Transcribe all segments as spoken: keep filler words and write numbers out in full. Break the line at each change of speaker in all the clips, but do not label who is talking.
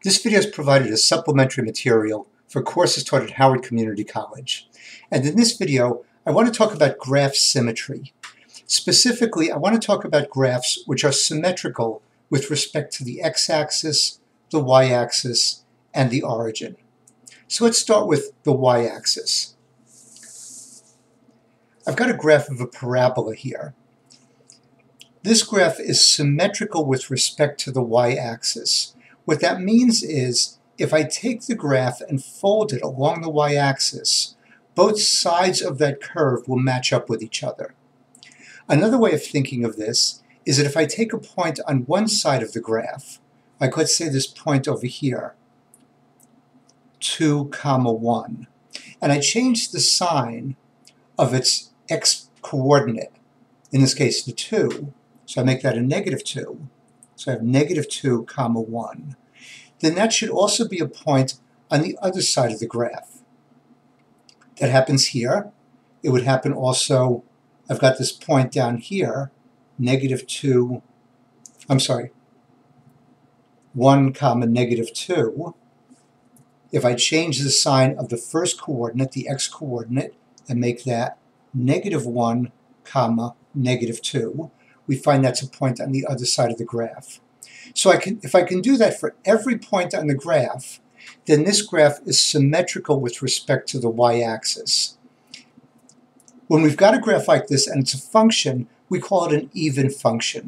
This video is provided as supplementary material for courses taught at Howard Community College. And in this video, I want to talk about graph symmetry. Specifically, I want to talk about graphs which are symmetrical with respect to the x-axis, the y-axis, and the origin. So let's start with the y-axis. I've got a graph of a parabola here. This graph is symmetrical with respect to the y-axis. What that means is, if I take the graph and fold it along the y-axis, both sides of that curve will match up with each other. Another way of thinking of this is that if I take a point on one side of the graph, like let's say this point over here, two comma one, and I change the sign of its x-coordinate, in this case the two, so I make that a negative two, so I have negative two comma one, then that should also be a point on the other side of the graph. That happens here. It would happen also, I've got this point down here, negative two, I'm sorry, one comma negative two. If I change the sign of the first coordinate, the x-coordinate, and make that negative one comma negative two, we find that's a point on the other side of the graph. So I can, if I can do that for every point on the graph, then this graph is symmetrical with respect to the y-axis. When we've got a graph like this and it's a function, we call it an even function.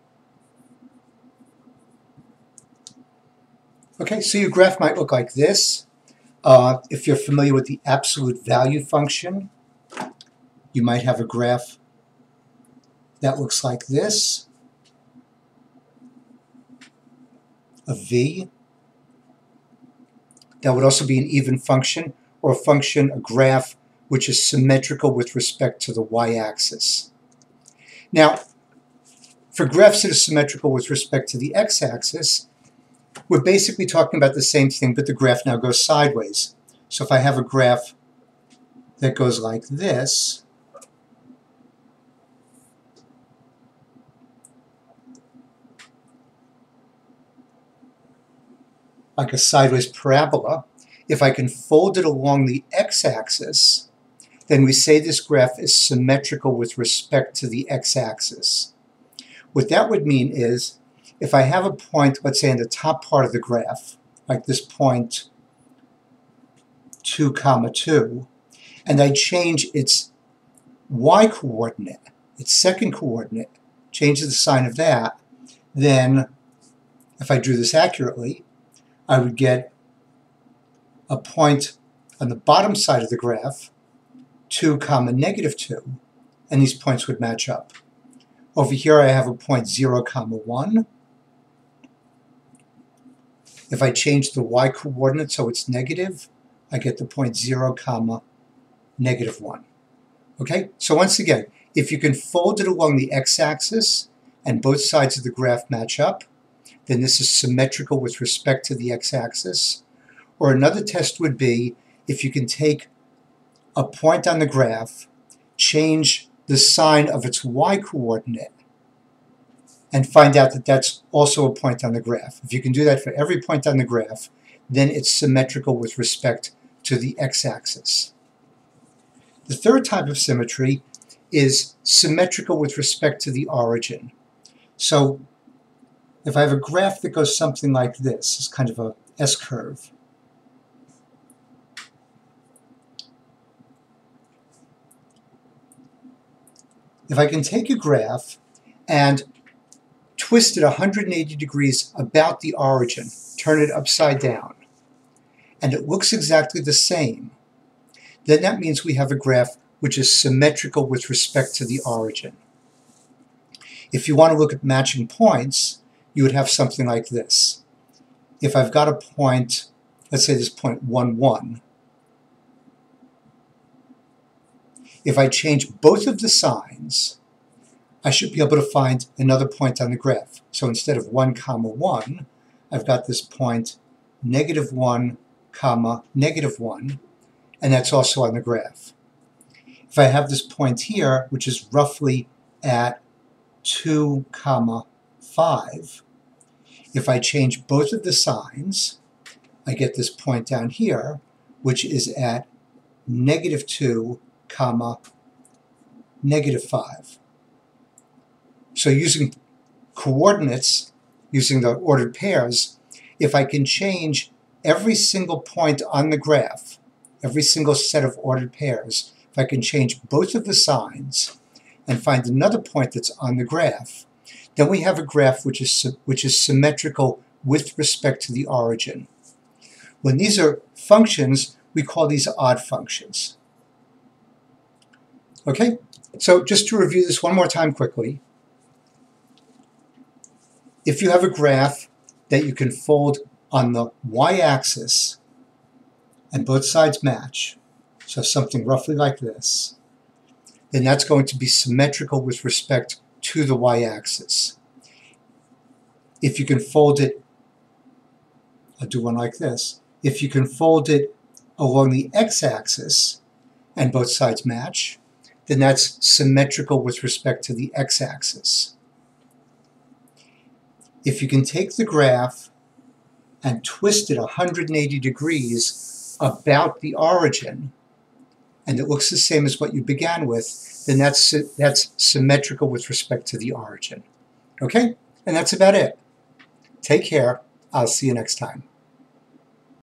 Okay, so your graph might look like this. Uh, if you're familiar with the absolute value function, you might have a graph that looks like this, a v. That would also be an even function, or a function, a graph, which is symmetrical with respect to the y-axis. Now, for graphs that are symmetrical with respect to the x-axis, we're basically talking about the same thing, but the graph now goes sideways. So if I have a graph that goes like this, like a sideways parabola, if I can fold it along the x-axis, then we say this graph is symmetrical with respect to the x-axis. What that would mean is, if I have a point, let's say in the top part of the graph, like this point two comma two, and I change its y-coordinate, its second coordinate, change the sign of that, then if I drew this accurately, I would get a point on the bottom side of the graph, two comma negative two, and these points would match up. Over here I have a point zero comma one. If I change the y-coordinate so it's negative, I get the point zero comma negative one. Okay, so once again, if you can fold it along the x-axis and both sides of the graph match up, then this is symmetrical with respect to the x-axis. Or another test would be if you can take a point on the graph, change the sign of its y-coordinate, and find out that that's also a point on the graph. If you can do that for every point on the graph, then it's symmetrical with respect to the x-axis. The third type of symmetry is symmetrical with respect to the origin. So if I have a graph that goes something like this, it's kind of a S-curve. If I can take a graph and twist it one hundred eighty degrees about the origin, turn it upside down, and it looks exactly the same, then that means we have a graph which is symmetrical with respect to the origin. If you want to look at matching points, you would have something like this. If I've got a point, let's say this point one, one, if I change both of the signs, I should be able to find another point on the graph. So instead of one comma one, I've got this point negative one comma negative one, and that's also on the graph. If I have this point here, which is roughly at two comma five, if I change both of the signs, I get this point down here, which is at negative two, comma, negative five. So using coordinates, using the ordered pairs, if I can change every single point on the graph, every single set of ordered pairs, if I can change both of the signs and find another point that's on the graph, then we have a graph which is, which is symmetrical with respect to the origin. When these are functions, we call these odd functions. Okay, so just to review this one more time quickly, if you have a graph that you can fold on the y-axis and both sides match, so something roughly like this, then that's going to be symmetrical with respect to the y-axis. If you can fold it, I'll do one like this, if you can fold it along the x-axis and both sides match, then that's symmetrical with respect to the x-axis. If you can take the graph and twist it one hundred eighty degrees about the origin, and it looks the same as what you began with, then that's, that's symmetrical with respect to the origin. Okay? And that's about it. Take care. I'll see you next time.